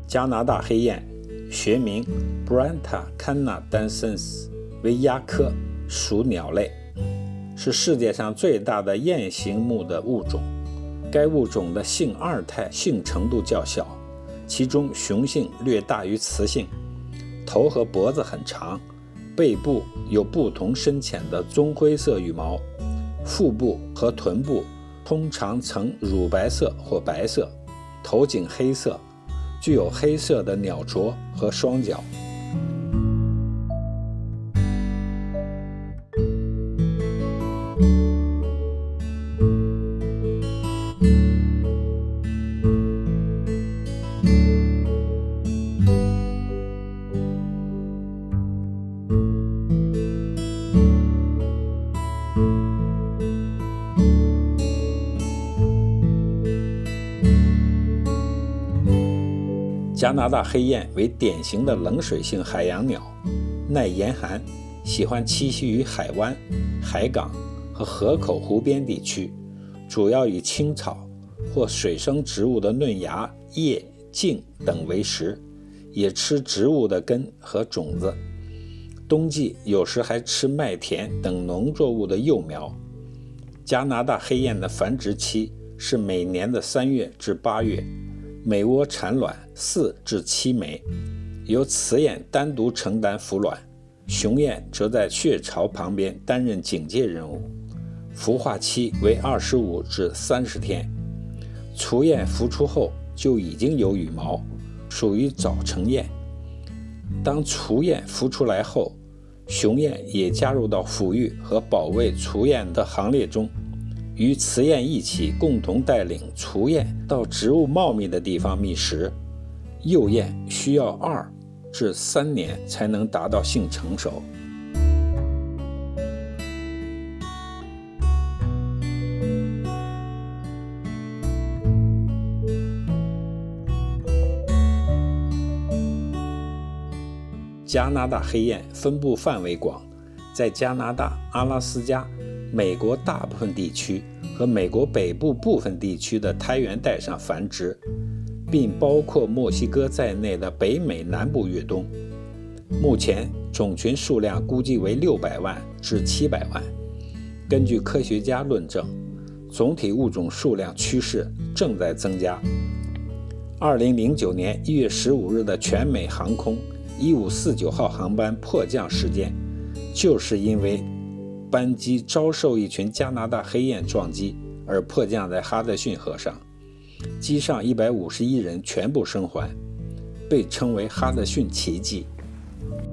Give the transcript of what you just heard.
加拿大黑雁，学名 Branta canadensis， 为鸦科属鸟类，是世界上最大的雁形目的物种。该物种的性二态性程度较小，其中雄性略大于雌性，头和脖子很长，背部有不同深浅的棕灰色羽毛，腹部和臀部通常呈乳白色或白色，头颈黑色，具有黑色的鸟啄和双脚。加拿大黑雁为典型的冷水性海洋鸟，耐严寒，喜欢栖息于海湾、海港和河口湖边地区，主要以青草或水生植物的嫩芽、叶、茎等为食，也吃植物的根和种子。冬季有时还吃麦田等农作物的幼苗。加拿大黑雁的繁殖期是每年的3月至8月，每窝产卵4至7枚，由雌雁单独承担孵卵，雄雁则在雀巢旁边担任警戒任务。孵化期为25至30天，雏雁孵出后就已经有羽毛，属于早成雁。当雏雁孵出来后，雄雁也加入到抚育和保卫雏雁的行列中，与雌雁一起共同带领雏雁到植物茂密的地方觅食。幼雁需要2至3年才能达到性成熟。加拿大黑雁分布范围广，在加拿大、阿拉斯加、美国大部分地区和美国北部部分地区的苔原带上繁殖，并包括墨西哥在内的北美南部越冬。目前种群数量估计为600万至700万。根据科学家论证，总体物种数量趋势正在增加。2009年1月15日的全美航空1549号航班迫降事件，就是因为班机遭受一群加拿大黑雁撞击而迫降在哈德逊河上，机上151人全部生还，被称为哈德逊奇迹。